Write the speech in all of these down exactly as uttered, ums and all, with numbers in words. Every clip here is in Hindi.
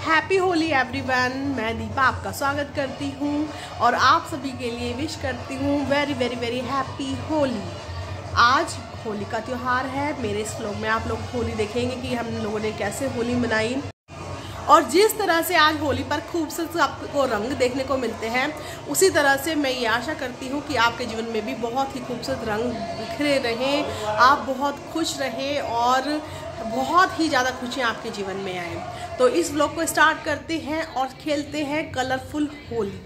Happy Holi everyone. मैं दीपा आपका स्वागत करती हूँ और आप सभी के लिए विश करती हूँ very very very happy Holi. आज होली का त्यौहार है। मेरे इस व्लॉग में आप लोग होली देखेंगे कि हम लोगों ने कैसे होली मनाई और जिस तरह से आज होली पर खूबसूरत आपको रंग देखने को मिलते हैं, उसी तरह से मैं ये आशा करती हूँ कि आपके जीवन में भी बहुत ही खूबसूरत रंग बिखरे रहें, आप बहुत खुश रहें और बहुत ही ज़्यादा खुशियाँ आपके जीवन में आए। तो इस व्लॉग को स्टार्ट करते हैं और खेलते हैं कलरफुल होली।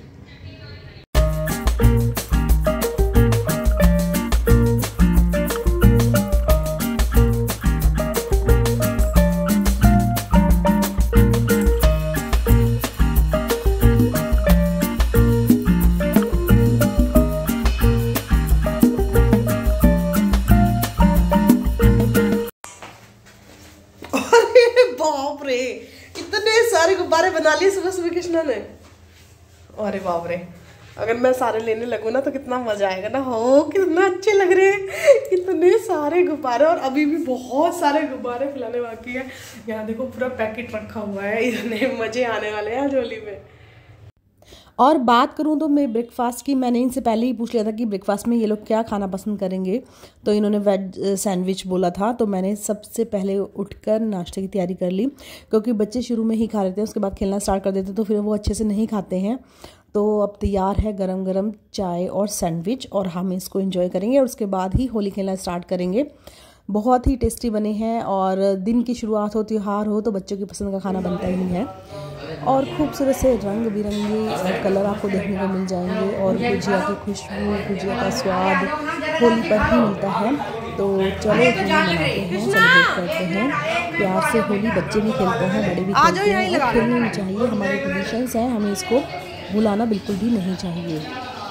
बाप रे, इतने सारे गुब्बारे बना लिए सुबह सुबह कृष्णा ने। अरे बाप रे, अगर मैं सारे लेने लगूँ ना तो कितना मजा आएगा ना। हो कितना अच्छे लग रहे हैं, इतने सारे गुब्बारे और अभी भी बहुत सारे गुब्बारे फैलाने बाकी है। यहाँ देखो पूरा पैकेट रखा हुआ है, इतने मजे आने वाले हैं होली में। और बात करूं तो मैं ब्रेकफास्ट की, मैंने इनसे पहले ही पूछ लिया था कि ब्रेकफास्ट में ये लोग क्या खाना पसंद करेंगे, तो इन्होंने वेज सैंडविच बोला था। तो मैंने सबसे पहले उठकर नाश्ते की तैयारी कर ली, क्योंकि बच्चे शुरू में ही खा लेते हैं, उसके बाद खेलना स्टार्ट कर देते तो फिर वो अच्छे से नहीं खाते हैं। तो अब तैयार है गरम गरम चाय और सैंडविच और हम इसको एंजॉय करेंगे और उसके बाद ही होली खेलना स्टार्ट करेंगे। बहुत ही टेस्टी बने हैं और दिन की शुरुआत हो, त्यौहार हो तो बच्चों की पसंद का खाना बनता ही है। और खूबसूरत से रंग बिरंगे कलर आपको देखने को मिल जाएंगे और गुजिया की खुशबू, गुजिया का स्वाद होली पर ही मिलता है। तो चलो होली मनाते हैं, सेलिब्रेट करते हैं प्यार से। होली बच्चे भी खेलते हैं, बड़े भी खेलते हैं और खेलनी भी चाहिए। हमारे ट्रेडिशंस हैं, हमें इसको भुलाना बिल्कुल भी नहीं चाहिए।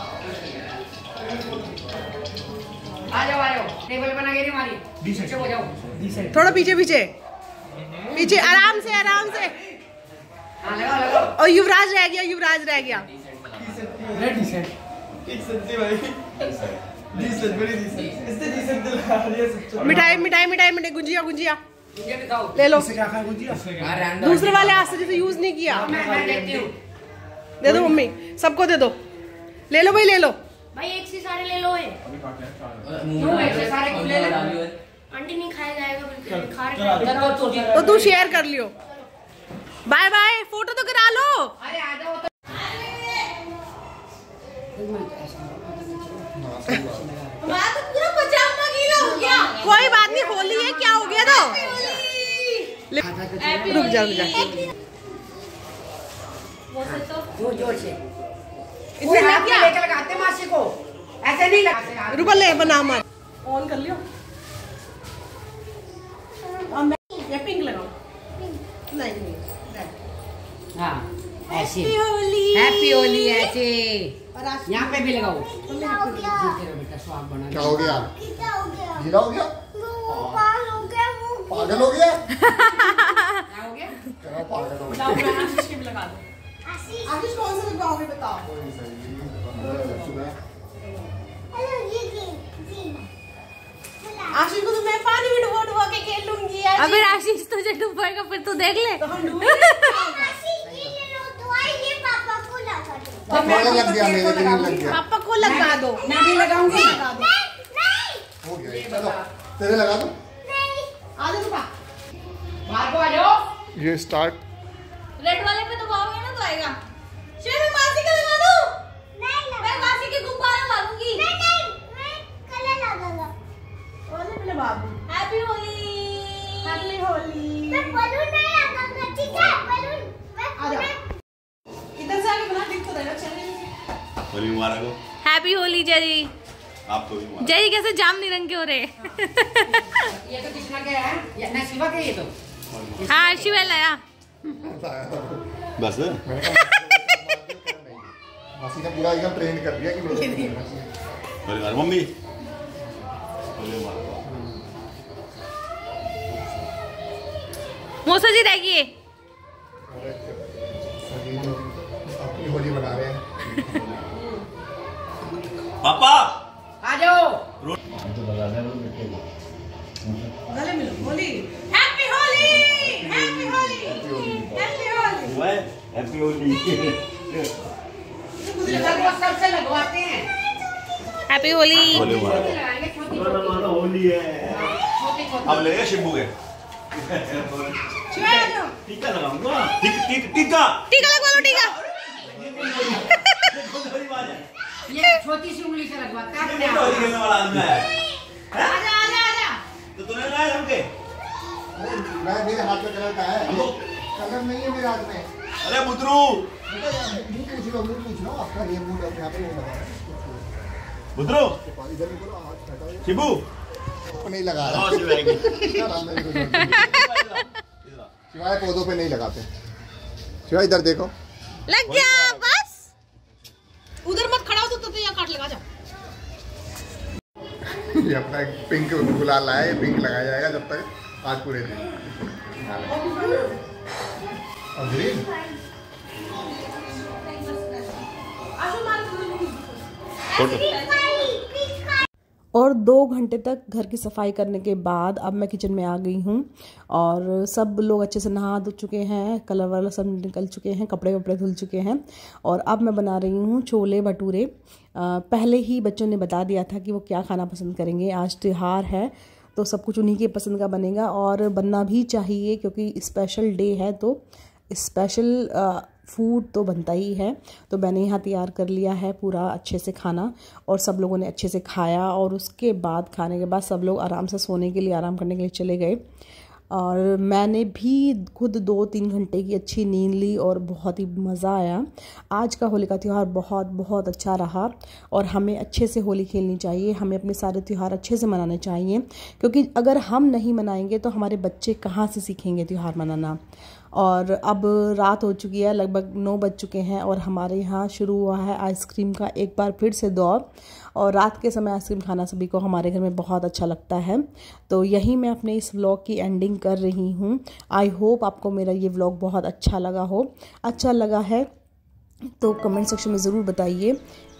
टेबल बना के हमारी पीछे हो जाओ, थोड़ा पीछे पीछे पीछे आराम से आराम से। हां लगा लगा। और युवराज रह गया, युवराज रह गया। रेडी सेट एक सब्जी भाई डी सेट बड़ी डी सेट इससे डी सेट दिला रही है। मिठाई मिठाई मिठाई मिठाई गुजिया गुजिया गुजिया दिखाओ, ले लो। इससे क्या खाए गुजिया? दूसरे वाले आज से यूज नहीं किया। मैं देखती हूं, दे दो मम्मी, सबको दे दो। ले लो भाई, ले लो भाई, एक से सारे ले लो। है क्यों ऐसे सारे क्यों ले लो? आंटी नहीं खाया जाएगा बिल्कुल, खा रहे तो तू शेयर कर लियो। बाय बाय, फोटो तो करा लो। अरे आ जाओ तो बात पूरा पचास गीला हो गया। कोई बात नहीं, होली है, क्या हो गया तो रुक जा रुक जा। जोर जोर से इससे हाथ में लेके लगाते मासी को, ऐसे नहीं लगाते। रुको ले बना मत, ऑन कर लियो। और मैं ये पिंक लगाऊं? नहीं नहीं, हां ऐसे हैप्पी होली, हैप्पी होली ऐसे और आज यहाँ पे भी लगाओ। क्या हो गया? तेरा बेटा स्वाद बना। क्या हो गया? क्या हो गया? गीला हो गया? वो पागल हो गया वो। पागल हो गया? क्या हो गया? क्या पागल हो गया? लाओ, मैं आशीष के भी लगा दो। आशीष, आशीष कौन सा लगाओगे बताओ। कोई सही नहीं, सुबह हेलो ये जी जी। आशीष को तो मैं पानी में डुबो डुबो के खेल लूंगी। अबे आशीष तुझे डूबेगा फिर तू देख ले। तो हम डूब आशीष ये ले लो दवाई, ये पापा को लगा दो। पागल लग गया, मेरे को नहीं लग गया। पापा को लगा दो। मैं भी लगाऊंगी। नहीं नहीं हो गया, चलो तेरे लगा दो। नहीं। आ जाओ पापा, बाहर को आ जाओ। ये स्टार्ट रेड वाले पे दबाओगे ना तो आएगा। शेर मैं मासी का लगा दूं? नहीं लगा। मैं मासी के गुब्बारे मारूंगी। नहीं नहीं, मैं कलर लगाऊंगा। बोले मेरे बाबू हैप्पी होली। हैप्पी होली। मैं बलून नहीं लगाऊंगा, ठीक है? बलून मैं आ जाओ, इधर से आके बना, दिख तो रहेगा। चलिए होली मुबारक हो। हैप्पी होली जरी। आपको भी मुबारक। जरी कैसे जामनी रंग के हो रहे। ये तो किसना क्या है? ये नसीबा के, ये तो हाँ शिवेल आया। बस मासी ने पूरा एकदम ट्रेन कर दिया कि मेरे होली मुबारक मम्मी। होली मुबारक। मौसा जी रह गई। सभी लोग अपनी होली बना रहे हैं। पापा आ जाओ। गले मिलो। Holi happy Holi, happy Holi, happy Holi. Happy Holi. सबसे लगवाते हैं। हैप्पी होली। होली होली है। अब ले शिबू के टीका लगाऊंगा। टीका टीका टीका लगवा लो टीका। ये छोटी सी उंगली से लगवाता है। आजा आजा आजा। तो तूने लगाया हमके? मैं मेरे हाथ में कलर का है, कलर नहीं है मेरे हाथ में। अरे बुतरू मुंह पूछ लो, मुंह पूछ लो आपका, ये मुंह यहाँ पे लगा है। बुतरू इधर भी करो, हाथ हटाओ। शिबू को नहीं लगा रहा। हाँ, शिवाय शिवाय पौधों पे नहीं लगाते। शिवाय इधर देखो, लग गया बस। उधर मत खड़ा हो तो तो यहाँ काट लगा जा। ये अपना एक पिंक गुलाल लाया है, पिंक लगाया जाएगा जब तक आज पूरे दिन। और ग्रीन और दो घंटे तक घर की सफाई करने के बाद अब मैं किचन में आ गई हूँ और सब लोग अच्छे से नहा धो चुके हैं, कलर वाला सब निकल चुके हैं, कपड़े वपड़े धुल चुके हैं और अब मैं बना रही हूँ छोले भटूरे। पहले ही बच्चों ने बता दिया था कि वो क्या खाना पसंद करेंगे। आज त्योहार है तो सब कुछ उन्हीं के पसंद का बनेगा और बनना भी चाहिए क्योंकि स्पेशल डे है तो स्पेशल फूड तो बनता ही है। तो मैंने यहाँ तैयार कर लिया है पूरा अच्छे से खाना और सब लोगों ने अच्छे से खाया और उसके बाद खाने के बाद सब लोग आराम से सोने के लिए, आराम करने के लिए चले गए और मैंने भी खुद दो तीन घंटे की अच्छी नींद ली और बहुत ही मज़ा आया। आज का होली का त्यौहार बहुत बहुत अच्छा रहा और हमें अच्छे से होली खेलनी चाहिए, हमें अपने सारे त्यौहार अच्छे से मनाने चाहिए क्योंकि अगर हम नहीं मनाएंगे तो हमारे बच्चे कहाँ से सीखेंगे त्यौहार मनाना। और अब रात हो चुकी है, लगभग नौ बज चुके हैं और हमारे यहाँ शुरू हुआ है आइसक्रीम का एक बार फिर से दौर और रात के समय आइसक्रीम खाना सभी को हमारे घर में बहुत अच्छा लगता है। तो यही मैं अपने इस व्लॉग की एंडिंग कर रही हूँ। आई होप आपको मेरा ये व्लॉग बहुत अच्छा लगा हो। अच्छा लगा है तो कमेंट सेक्शन में ज़रूर बताइए